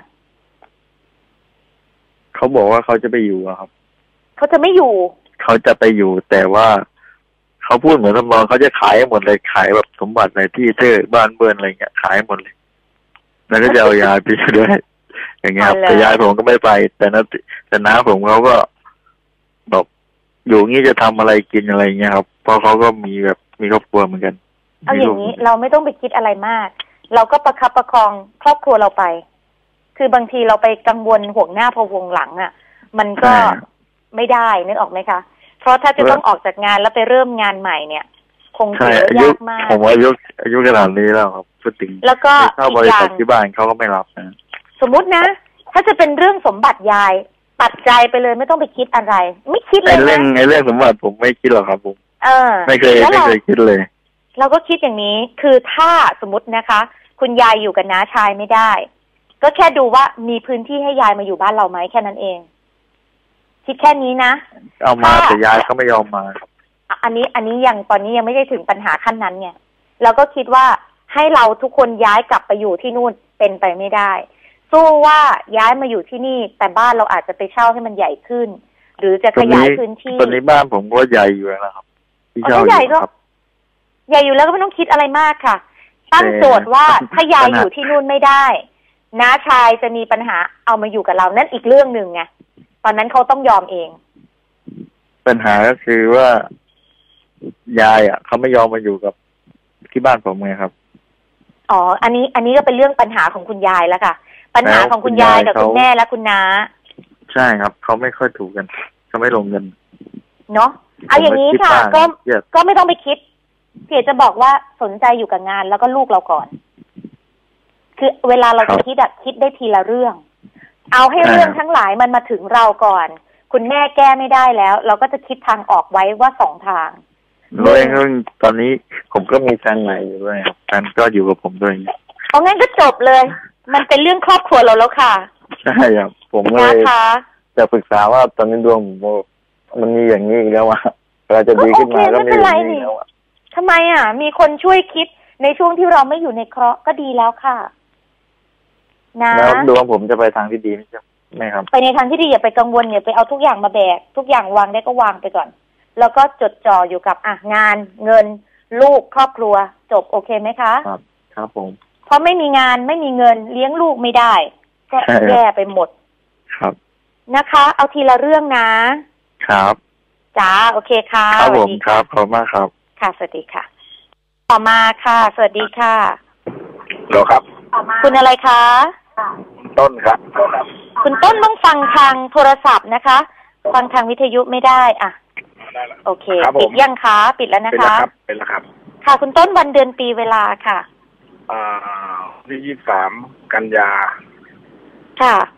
เขาบอกว่าเขาจะไปอยู่ครับเขาจะไม่อยู่เขาจะไปอยู่แต่ว่าเขาพูดเหมือนทำนองเขาจะขายหมดเลยขายแบบสมบัติในที่เธอบ้านเบิร์นอะไรเงี้ยขายหมดเลยแล้วก็จะเอายายไปด้วยอย่างเงี้ยแต่ยายผมก็ไม่ไปแต่น้าผมเขาก็แบบอยู่งี้จะทำอะไรกินอะไรเงี้ยครับเพราะเขาก็มีแบบมีครอบครัวเหมือนกันเอาอย่างนี้เราไม่ต้องไปคิดอะไรมากเราก็ประคับประคองครอบครัวเราไปคือบางทีเราไปกังวลห่วงหน้าพะวงหลังอ่ะมันก็ไม่ได้นึกออกไหมคะเพราะถ้าจะต้องออกจากงานแล้วไปเริ่มงานใหม่เนี่ยคงจะยากมากผมอายุขนาดนี้แล้วครับพูดถึงแล้วก็เข้าบริษัทที่บ้านเขาก็ไม่รับนะสมมุตินะถ้าจะเป็นเรื่องสมบัติยายตัดใจไปเลยไม่ต้องไปคิดอะไรไม่คิดเลยนะเรื่องสมบัติผมไม่คิดหรอกครับผมไม่เคยคิดเลยเราก็คิดอย่างนี้คือถ้าสมมตินะคะคุณยายอยู่กับน้าชายไม่ได้ก็แค่ดูว่ามีพื้นที่ให้ยายมาอยู่บ้านเราไหมแค่นั้นเองคิดแค่นี้นะเอามาแต่ยายเขาไม่ยอมมาอันนี้ยังตอนนี้ยังไม่ได้ถึงปัญหาขั้นนั้นไงเราก็คิดว่าให้เราทุกคนย้ายกลับไปอยู่ที่นู่นเป็นไปไม่ได้สู้ว่าย้ายมาอยู่ที่นี่แต่บ้านเราอาจจะไปเช่าให้มันใหญ่ขึ้นหรือจะขยายพื้นที่ตอนนี้บ้านผมก็ใหญ่อยู่แล้วครับที่เช่าใหญ่ก็ใหญ่อยู่แล้วก็ไม่ต้องคิดอะไรมากค่ะตั้งโจทย์ว่าถ้ายายอยู่ที่นู่นไม่ได้น้าชายจะมีปัญหาเอามาอยู่กับเรานั่นอีกเรื่องหนึ่งไงตอนนั้นเขาต้องยอมเองปัญหาก็คือว่ายายเขาไม่ยอมมาอยู่กับที่บ้านผมไงครับอ๋ออันนี้ก็เป็นเรื่องปัญหาของคุณยายแล้วค่ะปัญหาของคุณยายกับคุณแม่และคุณน้าใช่ครับเขาไม่ค่อยถูกกันเขาไม่ลงเงินเนาะเอาอย่างนี้ค่ะก็ไม่ต้องไปคิดเพียงจะบอกว่าสนใจอยู่กับงานแล้วก็ลูกเราก่อนคือเวลาเราจะคิดได้ทีละเรื่องเอาให้เรื่องทั้งหลายมันมาถึงเราก่อนคุณแม่แก้ไม่ได้แล้วเราก็จะคิดทางออกไว้ว่า2 ทางด้วยตอนนี้ผมก็มีแฟนใหม่อยู่ด้วยครับแฟนก็อยู่กับผมด้วยเอางั้นก็จบเลยมันเป็นเรื่องครอบครัวเราแล้วค่ะใช่ครับผมเลยจะปรึกษาว่าตอนนี้ดวงผมมันมีอย่างนี้อีกแล้วว่าเราจะดีขึ้นมาก็ไม่เป็นไรนี่ทำไมมีคนช่วยคิดในช่วงที่เราไม่อยู่ในเคราะห์ก็ดีแล้วค่ะนะแล้วดวงผมจะไปทางที่ดีใช่ไหมครับไปในทางที่ดีอย่าไปกังวลอย่าไปเอาทุกอย่างมาแบกทุกอย่างวางได้ก็วางไปก่อนแล้วก็จดจ่ออยู่กับงานเงินลูกครอบครัวจบโอเคไหมคะครับผมเพราะไม่มีงานไม่มีเงินเลี้ยงลูกไม่ได้ก็แย่ไปหมดครับนะคะเอาทีละเรื่องนะครับจ้าโอเคค่ะครับผมครับขอบคุณมากครับค่ะสวัสดีค่ะต่อมาค่ะสวัสดีค่ะหรอครับคุณอะไรคะต้นครับคุณต้นต้องฟังทางโทรศัพท์นะคะฟังทางวิทยุไม่ได้โอเคปิดยังคะปิดแล้วนะคะเป็นแล้วครับค่ะคุณต้นวันเดือนปีเวลาค่ะที่23 กันยาค่ะ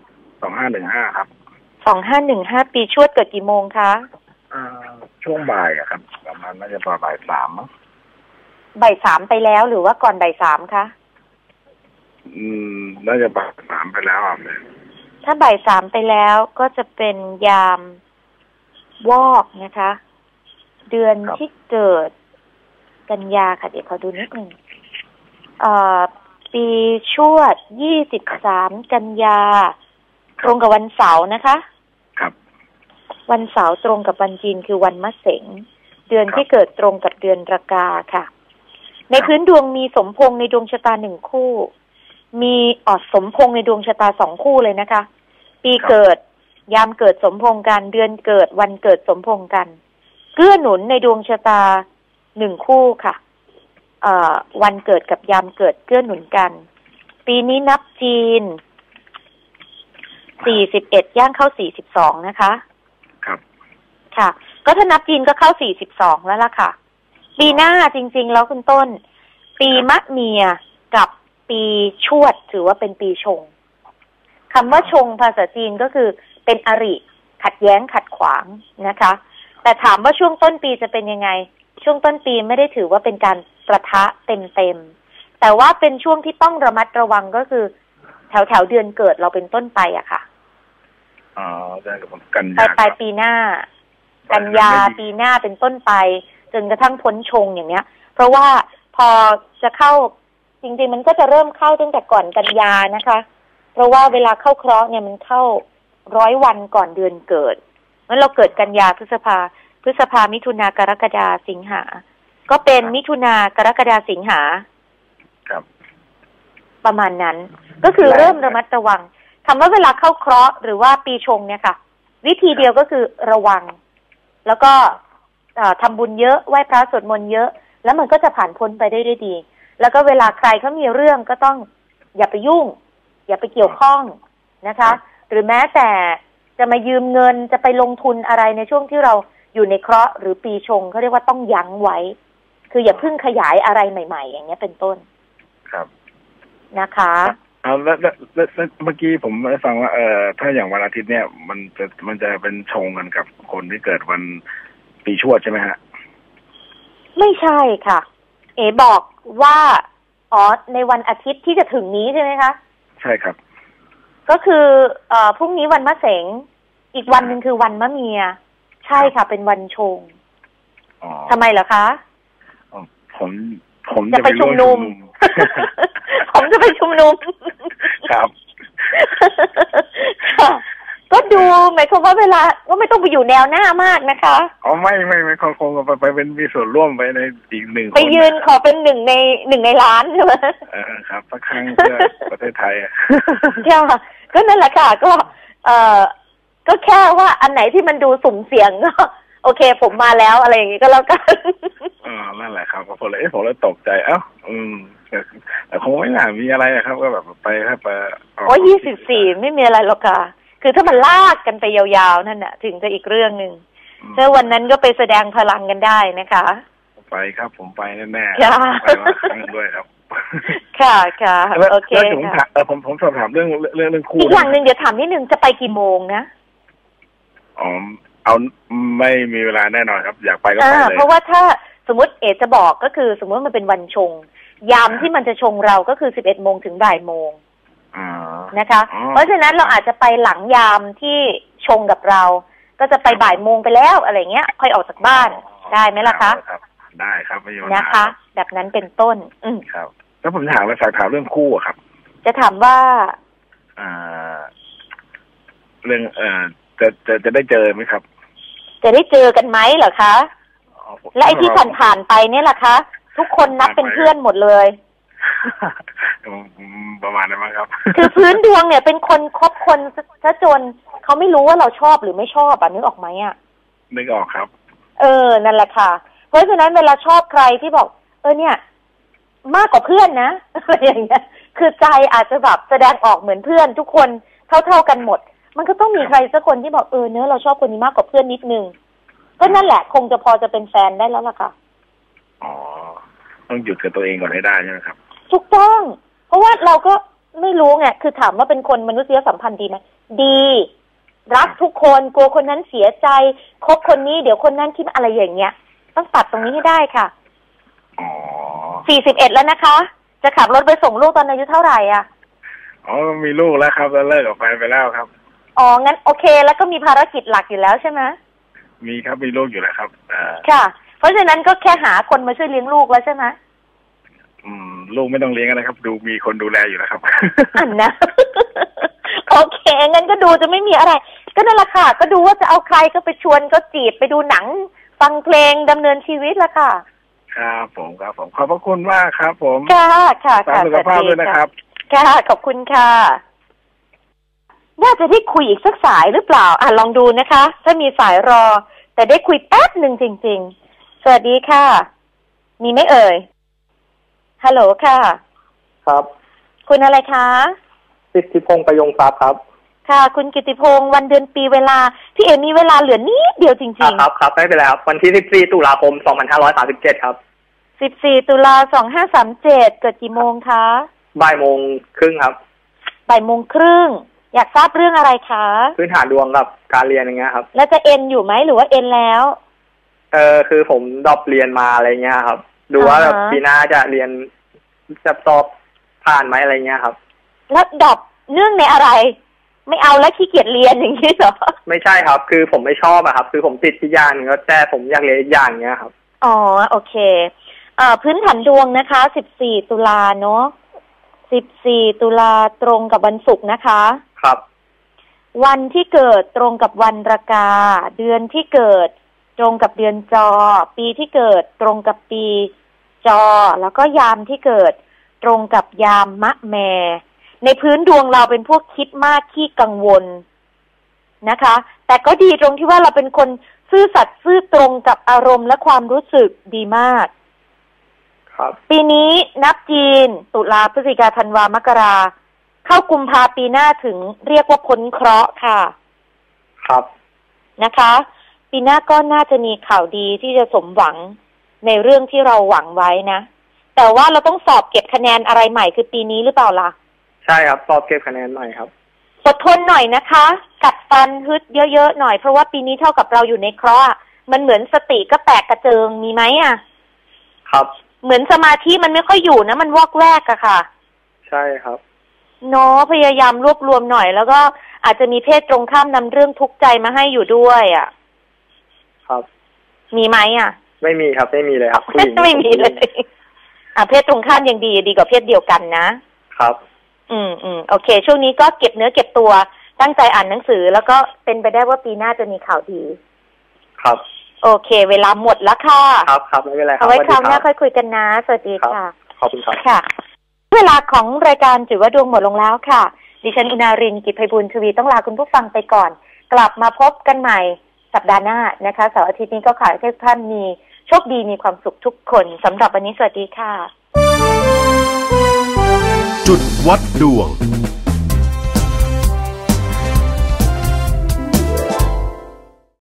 2515ครับ 2515ปีชวดเกิดกี่โมงคะช่วงบ่ายอะครับประมาณน่าจะประมาณบ่าย 3มั้งบ่าย 3ไปแล้วหรือว่าก่อนบ่าย 3คะน่าจะบ่าย 3ไปแล้วครับถ้าบ่าย 3ไปแล้วก็จะเป็นยามวอกนะคะเดือนที่เกิดกันยาค่ะเดี๋ยวขอดูนิดนึงปีชวด23กันยาตรงกับวันเสาร์นะคะครับวันเสาร์ตรงกับวันจีนคือวันมะเสงเดือนที่เกิดตรงกับเดือนรากาค่ะในพื้นดวงมีสมพงษ์ในดวงชะตา1คู่มีสมพงษ์ในดวงชะตา2คู่เลยนะคะปีเกิดยามเกิดสมพงษ์กันเดือนเกิดวันเกิดสมพงษ์กันเกื้อหนุนในดวงชะตา1คู่ค่ะวันเกิดกับยามเกิดเกื้อหนุนกันปีนี้นับจีน41ย่างเข้า42นะคะครับค่ะก็ถ้านับจีนก็เข้า42แล้วล่ะค่ะปีหน้าจริงๆแล้วคุณต้นปีมะเมียกับปีชวดถือว่าเป็นปีชงคำว่าชงภาษาจีนก็คือเป็นอริขัดแย้งขัดขวางนะคะแต่ถามว่าช่วงต้นปีจะเป็นยังไงช่วงต้นปีไม่ได้ถือว่าเป็นการประทะเต็มๆแต่ว่าเป็นช่วงที่ต้องระมัดระวังก็คือแถวเดือนเกิดเราเป็นต้นไปอะค่ะกันยาปลายปีหน้ากันยาปีหน้าเป็นต้นไปจนกระทั่งพ้นชงอย่างเนี้ยเพราะว่าพอจะเข้าจริงๆมันก็จะเริ่มเข้าตั้งแต่ก่อนกันยานะคะเพราะว่าเวลาเข้าเคราะห์เนี่ยมันเข้า100 วันก่อนเดือนเกิดเมื่อเราเกิดกันยาพฤษภามิถุนากรกฎาสิงหาก็เป็นมิถุนากรกฎาสิงหาครับประมาณนั้นก็คือเริ่มระมัดระวังคำว่าเวลาเข้าเคราะห์หรือว่าปีชงเนี่ยค่ะวิธีเดียวก็คือระวังแล้วก็ทำบุญเยอะไหว้พระสวดมนต์เยอะแล้วมันก็จะผ่านพ้นไปได้ด้วยดีแล้วก็เวลาใครเขามีเรื่องก็ต้องอย่าไปยุ่งอย่าไปเกี่ยวข้องนะคะหรือแม้แต่จะมายืมเงินจะไปลงทุนอะไรในช่วงที่เราอยู่ในเคราะห์หรือปีชงเขาเรียกว่าต้องยั้งไว้คืออย่าเพิ่งขยายอะไรใหม่ๆอย่างเงี้ยเป็นต้นครับนะคะแล้วเมื่อกี้ผมได้ฟังว่าถ้าอย่างวันอาทิตย์เนี่ยมันจะเป็นชงกันกับคนที่เกิดวันปีชวดใช่ไหมฮะไม่ใช่ค่ะบอกว่าในวันอาทิตย์ที่จะถึงนี้ใช่ไหมคะใช่ครับก็คือพรุ่งนี้วันมะเสงอีกวันหนึ่งคือวันมะเมียใช่ค่ะเป็นวันชงทำไมเหรอคะผมจะไปชุมนุมผมจะไปชุมนุมครับก็ดูหมายความว่าเวลาก็ไม่ต้องไปอยู่แนวหน้ามากนะคะไม่คงไปเป็นมีส่วนร่วมไปในอีก1 คนไปยืนขอเป็น1 ในล้านใช่ไหมครับสักครั้งเพื่อประเทศไทยค่ะก็นั่นแหละค่ะก็แค่ว่าอันไหนที่มันดูสุ่มเสี่ยงก็โอเคผมมาแล้วอะไรอย่างงี้ก็แล้วกันนั่นแหละครับผมเลยตกใจแต่คงไม่น่ามีอะไรนะครับก็แบบไปครับ 24ไม่มีอะไรหรอกค่ะคือถ้ามันลากกันไปยาวๆนั่นน่ะถึงจะอีกเรื่องนึงถ้าวันนั้นก็ไปแสดงพลังกันได้นะคะไปครับผมไปแน่ๆไปมาครั้งด้วยครับค่ะโอเคค่ะผมสอบถามเรื่องคู่อีกอย่างนึงเดี๋ยวถามนิดนึงจะไปกี่โมงนะเอาไม่มีเวลาแน่นอนครับอยากไปก็ไปเลยเพราะว่าถ้าสมมติจะบอกก็คือสมมติมันเป็นวันชงยามที่มันจะชงเราก็คือ11 โมงถึงบ่ายโมงนะคะเพราะฉะนั้นเราอาจจะไปหลังยามที่ชงกับเราก็จะไปบ่ายโมงไปแล้วอะไรเงี้ยค่อยออกจากบ้านได้ไหมล่ะคะได้ครับไม่ยากนะคะแบบนั้นเป็นต้นครับแล้วผมถามเรื่องคู่ครับจะถามว่าเรื่องจะได้เจอไหมครับจะได้เจอกันไหมเหรอคะและไอ้ที่ผ่านไปเนี่ยล่ะคะทุกคนนับเป็นเพื่อนหมดเลยประมาณนั้นมั้งครับคือพื้นดวงเนี่ยเป็นคนคบคนซะจนเขาไม่รู้ว่าเราชอบหรือไม่ชอบนึกออกไหมนึกออกครับนั่นแหละค่ะเพราะฉะนั้นเวลาชอบใครที่บอกเนี่ยมากกว่าเพื่อนนะอะไรอย่างเงี้ยคือใจอาจจะแบบแสดงออกเหมือนเพื่อนทุกคนเท่ากันหมดมันก็ต้องมีใครสักคนที่บอกเนื้อเราชอบคนนี้มากกว่าเพื่อนนิดนึงก็นั่นแหละคงจะพอจะเป็นแฟนได้แล้วล่ะค่ะต้องหยุดกับตัวเองก่อนให้ได้ใช่ไหมครับถูกต้องเพราะว่าเราก็ไม่รู้ไงคือถามว่าเป็นคนมนุษยสัมพันธ์ดีไหมดีรักทุกคนกลัวคนนั้นเสียใจคบคนนี้เดี๋ยวคนนั้นคิดอะไรอย่างเงี้ยต้องตัดตรงนี้ให้ได้ค่ะ41แล้วนะคะจะขับรถไปส่งลูกตอนอายุเท่าไหร่อ่ะมีลูกแล้วครับแล้วเลิกกับแฟนไปแล้วครับงั้นโอเคแล้วก็มีภารกิจหลักอยู่แล้วใช่ไหมมีครับมีลูกอยู่แล้วครับค่ะเพราะฉะนั้นก็แค่หาคนมาช่วยเลี้ยงลูกแล้วใช่ไหมลูกไม่ต้องเลี้ยงนะครับดูมีคนดูแลอยู่แล้วครับอันนะ โอเคงั้นก็ดูจะไม่มีอะไรก็นั่นแหละค่ะก็ดูว่าจะเอาใครก็ไปชวนก็จีบไปดูหนังฟังเพลงดำเนินชีวิตละค่ะครับผมขอบพระคุณมากครับผมค่ะสุขภาพด้วยนะครับค่ะขอบคุณค่ะน่าจะได้คุยอีกสักสายหรือเปล่าลองดูนะคะถ้ามีสายรอแต่ได้คุยแป๊บหนึ่งจริงๆสวัสดีค่ะมีไหมเอ่ยฮัลโหลค่ะครับคุณอะไรคะกิตติพงษ์ประยงทรัพย์ครับค่ะคุณกิตติพงษ์วันเดือนปีเวลาพี่เอ๋มีเวลาเหลือนิดเดียวจริงๆครับไม่เป็นไรครับวันที่14ตุลาคม2537ครับ 14ตุลา2537เกิดกี่โมงคะบ่ายโมงครึ่งครับบ่ายโมงครึ่งอยากทราบเรื่องอะไรคะพื้นฐานดวงกับการเรียนอย่างเงี้ยครับแล้วจะเอ็นอยู่ไหมหรือว่าเอ็นแล้วคือผมดรอปเรียนมาอะไรเงี้ยครับดูว่าปีหน้าจะเรียนจะสอบผ่านไหมอะไรเงี้ยครับแล้วดรอปเนื่องในอะไรไม่เอาแล้วขี้เกียจเรียนอย่างนี้เหรอไม่ใช่ครับคือผมไม่ชอบอะครับคือผมติดที่อย่างก็แต่ผมอยากเรียนอีกอย่างเงี้ยครับโอเคพื้นฐานดวงนะคะ14ตุลาเนาะ14ตุลาตรงกับวันศุกร์นะคะครับวันที่เกิดตรงกับวันรากาเดือนที่เกิดตรงกับเดือนจอปีที่เกิดตรงกับปีจอแล้วก็ยามที่เกิดตรงกับยามมะแมในพื้นดวงเราเป็นพวกคิดมากขี้กังวลนะคะแต่ก็ดีตรงที่ว่าเราเป็นคนซื่อสัตย์ซื่อตรงกับอารมณ์และความรู้สึกดีมากครับปีนี้นับจีนตุลาพฤศจิกาธันวามกราเข้ากุมภาปีหน้าถึงเรียกว่าพ้นเคราะห์ค่ะครับนะคะปีหน้าก็น่าจะมีข่าวดีที่จะสมหวังในเรื่องที่เราหวังไว้นะแต่ว่าเราต้องสอบเก็บคะแนนอะไรใหม่คือปีนี้หรือเปล่าล่ะใช่ครับสอบเก็บคะแนนใหม่ครับอดทนหน่อยนะคะกัดฟันฮึดเยอะๆหน่อยเพราะว่าปีนี้เท่ากับเราอยู่ในเคราะห์มันเหมือนสติก็แตกกระเจิงมีไหมครับเหมือนสมาธิมันไม่ค่อยอยู่นะมันวอกแวกอะค่ะใช่ครับเนาะพยายามรวบรวมหน่อยแล้วก็อาจจะมีเพศตรงข้ามนำเรื่องทุกข์ใจมาให้อยู่ด้วยครับมีไหมไม่มีครับไม่มีเลยครับไม่มีเลยเพศตรงข้ามยังดีกว่าเพศเดียวกันนะครับโอเคช่วงนี้ก็เก็บเนื้อเก็บตัวตั้งใจอ่านหนังสือแล้วก็เป็นไปได้ว่าปีหน้าจะมีข่าวดีครับโอเคเวลาหมดแล้วค่ะครับไม่เป็นไรครับเอาไว้คราวหน้าค่อยคุยกันนะสวัสดีค่ะขอบคุณครับค่ะเวลาของรายการจุ๋ยว่าดวงหมดลงแล้วค่ะดิฉันอุณารินทร์ กิจไพบูลย์ชวีต้องลาคุณผู้ฟังไปก่อนกลับมาพบกันใหม่สัปดาห์หน้านะคะเสาร์อาทิตย์นี้ก็ขอให้ทุกท่านมีโชคดีมีความสุขทุกคนสำหรับวันนี้สวัสดีค่ะจุดวัดดวง